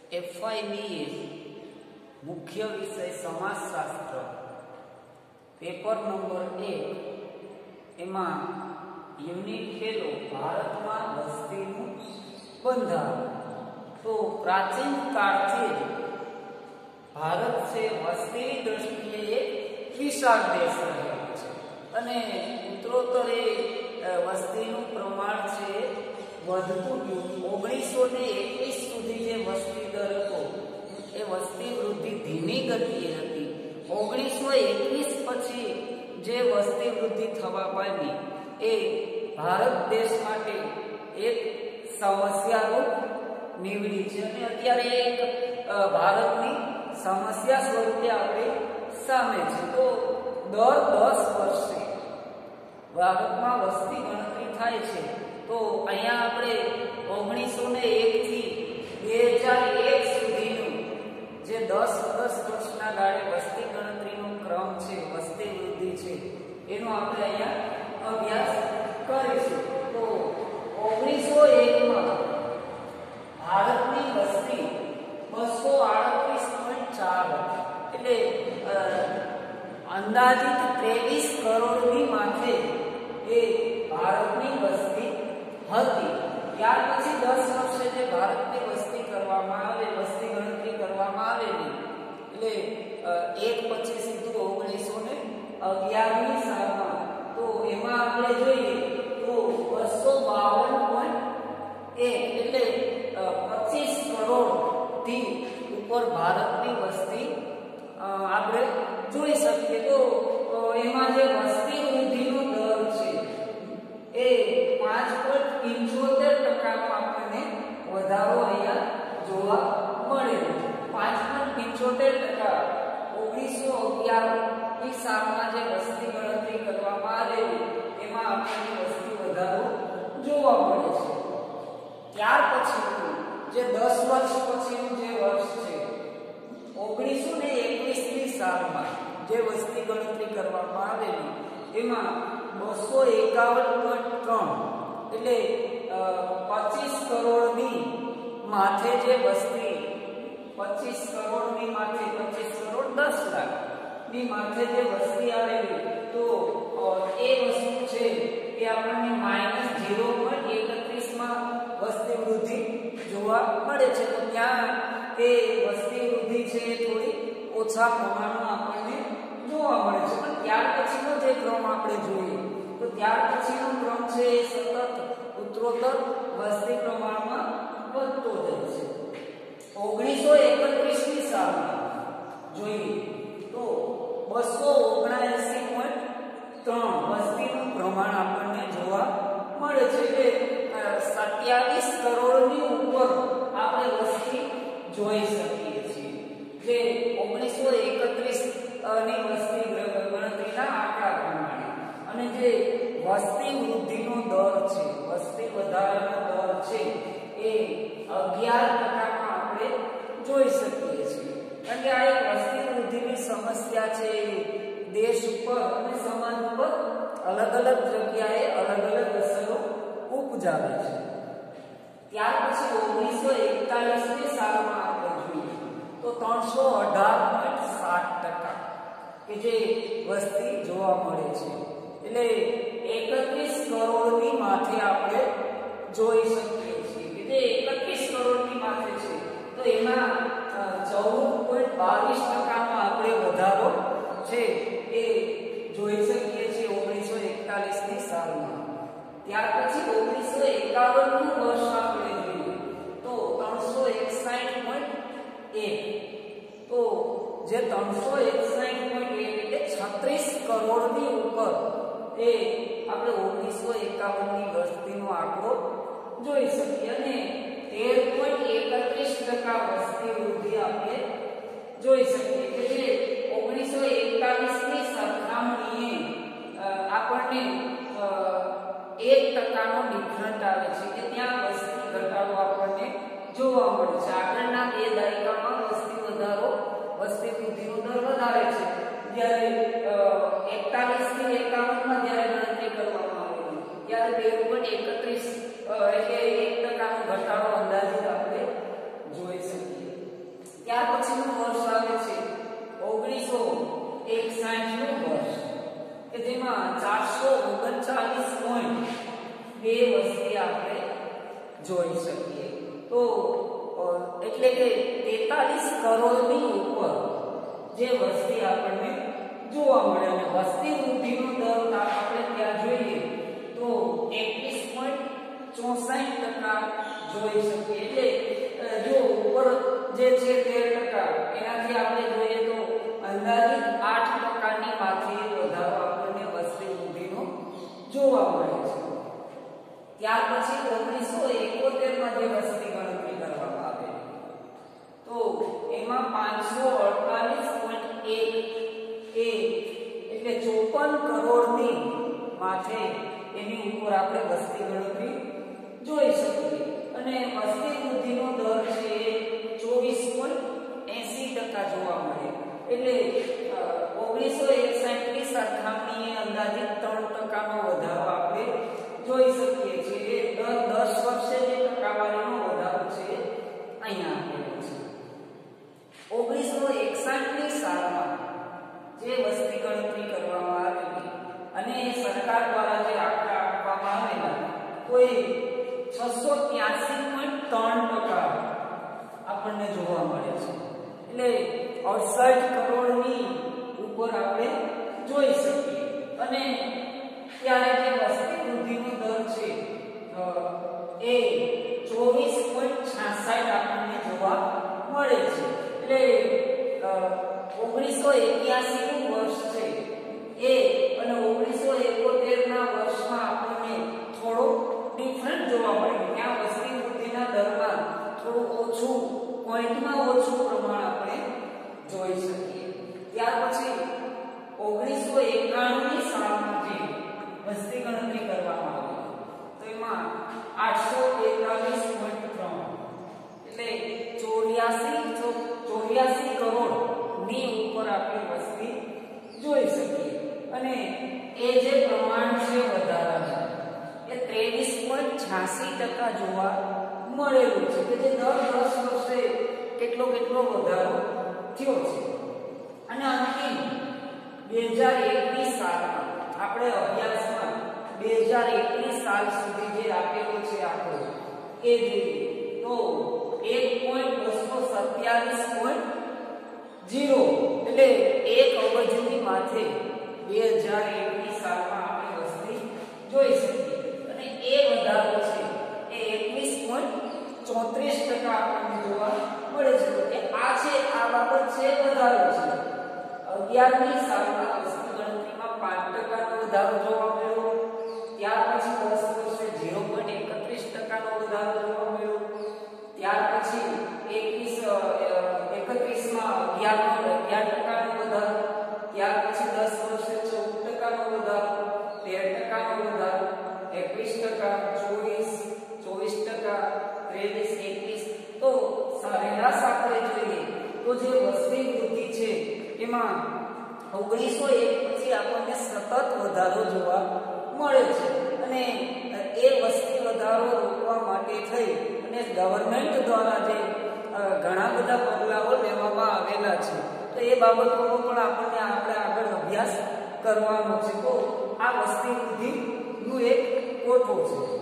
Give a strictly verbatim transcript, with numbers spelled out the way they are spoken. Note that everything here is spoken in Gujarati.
एफवाय बीए मुख्य विषय समाजशास्त्र पेपर नंबर एक एमा यूनिट खेलो भारत में वस्ती बंधारण। तो प्राचीन काल से भारत से वस्ती दृष्टिए एक विशाल देश रह्यो छे अने उत्तरोत्तर वस्तीनुं प्रमाण छे વધતું ગયું। ઓગણીસો ને એકવીસ સુધી જે વસ્તી દર હતો એ વસ્તી વૃદ્ધિ ધીમી ગતિએ હતી। ઓગણીસો એકવીસ પછી જે વસ્તી વૃદ્ધિ થવા પામી એ ભારત દેશ માટે એક સમસ્યારૂપ નીવડી છે અને અત્યારે એક ભારતની સમસ્યા સ્વરૂપે આપણે સામે છે। તો દર દસ વર્ષે ભારતમાં વસ્તી ગણતરી થાય છે। तो अहींया आपणे ओगनीसो ने एक थी दो हज़ार एक सुधीनुं जे दस दस वर्षना गाळे वस्ती गणतरीनो क्रम छे वस्ती वृद्धि छे एनो आपणे अहींया अभ्यास करीशुं। तो ओगनीसो एक मां भारतनी वस्ती बसो आड़तीस पॉइंट चार एटले अंदाजित तेवीस करोड़नी माथे ए भारतनी वस्ती હતી। ત્યાર પછી દસ વર્ષે જે ભારતની વસ્તી કરવામાં આવે વસ્તી ગણતરી કરવામાં આવેલી એટલે એક પછી સીધું ઓગણીસો ને અગિયાર ની સાલમાં તો એમાં આપણે જોઈએ તો બસો બાવન પોઈન્ટ એક એટલે પચીસ કરોડ થી ઉપર ભારતની વસ્તી આપણે જોઈ શકીએ। તો એમાં જે વસ્તી વૃદ્ધિનો દર છે એ पांच पॉइंट पंचोतेर टका आपने વધારો અહીંયા જોવા મળે। पांच पॉइंट पंचोतेर टका ओगनीसो अगियार ની સાલમાં જે વસ્તી ગણતરી કરવામાં આવેલી એમાં આપણને વસ્તી વધારો જોવા મળે છે। ત્યાર પછીનું જે દસ વર્ષ પછીનું જે વર્ષ છે ઓગણીસો ને એકવીસ ની સાલમાં જે વસ્તી ગણતરી કરવામાં આવેલી એમાં બસો એકાવન પોઈન્ટ ત્રણ એટલે પચીસ કરોડની માથે જે વસ્તી પચીસ કરોડની માથે પચીસ કરોડ દસ લાખ ની માથે જે વસ્તી આવેલી તો એ વસ્તુ છે એ આપણને માઇનસ ઝીરો પોઈન્ટ એકત્રીસ માં વસ્તી વૃદ્ધિ જોવા મળે છે। તો ત્યાં એ વસ્તી વૃદ્ધિ છે થોડી ઓછા પ્રમાણમાં આપણને જોવા મળે છે। પણ ત્યાર પછીનો જે ક્રમ આપણે જોઈએ तो ત્યાર પછીનો ક્રમ છે એ સતત ઉત્તરોત્તર વસ્તી પ્રમાણમાં વધતો જાય છે। ઓગણીસો એકત્રીસ ની સાલમાં જોઈએ તો બસો ઓગણએંસી પોઈન્ટ ત્રણ વસ્તીનું પ્રમાણ આપણને જોવા મળે છે। એટલે સત્યાવીસ કરોડની ઉપર આપણે વસ્તી જોઈ શકીએ છીએ જે ઓગણીસો એકત્રીસ ની વસ્તી ગણતરીના આંકડા પ્રમાણે। અને જે વસ્તી વૃદ્ધિનો દર છે વસ્તી વધારાનો દર છે એ અગિયાર ટકા માં આપણે જોઈ શકીએ છીએ। કારણ કે આ એક વસ્તી વૃદ્ધિની સમસ્યા છે દેશ ઉપર અને સમાજ ઉપર અલગ અલગ જગ્યાએ અલગ અલગ અસરો ઉપજાવે છે। ત્યાર પછી ઓગણીસો એકતાલીસ ની સાલમાં આપણે જોઈએ તો ત્રણસો અઢાર પોઈન્ટ સાત ટકા કે જે વસ્તી જોવા મળે છે। એટલે એકત્રીસ કરોડની માથે આપણે જોઈ શકીએ છીએ કે જે એકત્રીસ કરોડની માથે છે તો એમાં ચૌદ પોઈન્ટ બાવીસ ટકામાં આપણે વધારો છે એ જોઈ શકીએ છીએ ઓગણીસો એકતાલીસ ની સાલમાં। ત્યાર પછી ઓગણીસો એકાવન નું વર્ષ આપણે જોઈએ તો ત્રણસો એકસઠ પોઈન્ટ એક તો જે ત્રણસો એકસઠ પોઈન્ટ એક એટલે છત્રીસ કરોડની ઉપર એ આપણે ઓગણીસો એકાવન ની વસ્તીનો આંકડો જોઈ શકીએ અને તેર પોઈન્ટ એકત્રીસ ટકા વસ્તી વૃદ્ધિ આપણે જોઈ શકીએ કે જે ઓગણીસો એકતાલીસ ની સરખામણીએ આપણને એક ટકાનો ડિફરન્ટ આવે છે કે ત્યાં વસ્તી ઘટાડો આપણને જોવા મળે છે। આગળના બે દાયકામાં વસ્તી વધારો વસ્તી વૃદ્ધિનો દર વધારે છે જ્યારે એકતાલીસ થી એકાવન માં જ્યારે ગણતરી કરવામાં આવી ત્યારે બે પોઈન્ટ એકત્રીસ એટલે એક ટકાનો ઘટાડો અંદાજિત આપણે જોઈ શકીએ। બે વસ્તી આપણે જોઈ શકીએ. તો એટલે કે તેતાલીસ કરોડની ઉપર જે વસ્તી આપણને જોવા મળે અને વસ્તી વૃદ્ધિનો દર આપણે ત્યાં જોઈએ તો એકવીસ પોઈન્ટ ચોસઠ ટકા જોઈ શકીએ. એટલે જો ઉપર જે છે તેર ટકા એનાથી આપણે જોઈએ તો અંદાજિત આઠ ટકાની માથે વધારો આપણને વસ્તી વૃદ્ધિનો જોવા મળે છે. ત્યાર પછી ઓગણીસો એકોતેર માં જે વસ્તી ગણતરી કરવામાં આવે તો એમાં પાંચસો અડતાલીસ પોઈન્ટ એક એટલે ચોપન કરોડની માથે એની ઉપર આપણે વસ્તી ગણતરી જોઈ શકીએ અને વસ્તી વૃદ્ધિનો દર છે ચોવીસ પોઈન્ટ એંસી ટકા જોવા મળે. એટલે ઓગણીસો એકસઠ ની સરખામણીએ અંદાજિત ત્રણ ટકાનો વધારો આપણે જોઈ શકીએ છીએ. દર દસ વર્ષે જે ટકાવારીનો વધારો છે અહીંયા આપેલો છે. ઓગણીસો એકસઠ ની સાલમાં જે વસ્તી ગણતરી કરવામાં આવેલી અને સરકાર દ્વારા જે આંકડા આપવામાં આવેલા કોઈ છસો ત્યાસી પોઈન્ટ ત્રણ ટકા આપણને જોવા મળે છે. એટલે અડસઠ કરોડની ઉપર આપણે જોઈ શકીએ અને ત્યારે જે વસ્તી વૃદ્ધિનો દર છે એ ચોવીસ પોઈન્ટ છાસઠ આપણને જોવા મળે છે. એટલે ઓગણીસો એક્યાસી નું વર્ષ છે એ અને ઓગણીસો એકોતેર ના વર્ષમાં આપણને થોડો ડિફરન્ટ જોવા મળે. ત્યાં વસ્તી વૃદ્ધિના દરમાં થોડું ઓછું પોઈન્ટમાં ઓછું પ્રમાણ આપણે જોઈ શકીએ. ત્યાર પછી ઓગણીસો એકાણું ની સાલમાં જે વસ્તી ગણતરી કરવામાં આવી તો એમાં આઠસો તેતાલીસ પોઈન્ટ ત્રણ એટલે ચોર્યાસી ચોર્યાસી કરોડ ની ઉપર આપણે વસ્તી જોઈ શકીએ અને એ જે પ્રમાણ છે વધારાનું એ ત્રેવીસ પોઈન્ટ છ્યાસી ટકા જોવા મળેલું છે કે જે દર દસ વર્ષે કેટલો કેટલો વધારો થયો છે. અને અંતિમ બે હજાર એકવીસ સાલમાં આપણે અભ્યાસમાં બે હજાર એકવીસ સાલ સુધી જે આપેલો છે આંકડો એ જોઈએ તો એક પોઈન્ટ બસો સત્યાવીસ પોઈન્ટ ઝીરો એટલે એક અબજની માથે બે હજાર એકવીસ સાલમાં આપણે વસ્તી જોઈ શકીએ અને એ વધારો છે એ એકવીસ પોઈન્ટ ચોત્રીસ ટકા આપણને જોવા મળે છે. કે આ છે આ બાબત છે વધારો છે. અગિયારમી સાલમાં વસ્તી ગણતરીમાં પાંચ ટકાનો વધારો જોવા મળ્યો. ત્યાર પછી દસ વર્ષે ઝીરો પોઈન્ટ એકત્રીસ ટકાનો વધારો જોવા મળ્યો. ત્યાર પછી એકવીસ એકત્રીસ માં અગિયાર અગિયાર ટકાનો વધારો. ત્યાર પછી દસ વર્ષે ચૌદ ટકાનો વધારો, તેર ટકાનો વધારો, એકવીસ ટકા, ચોવીસ ચોવીસ ટકા, ત્રેવીસ એકવીસ. તો સરેરાશ આપણે જોઈએ તો જે વસ્તી વૃદ્ધિ છે એમાં ઓગણીસો એક પછી આપણને સતત વધારો જોવા મળે છે અને એ વસ્તી વધારો રોકવા માટે થઈ અને ગવર્મેન્ટ દ્વારા જે ઘણા બધા પગલાઓ લેવામાં આવેલા છે તો એ બાબતોનો પણ આપણને આપણે આગળ અભ્યાસ કરવાનો છે. તો આ વસ્તી વૃદ્ધિનું એક કોઠો છે.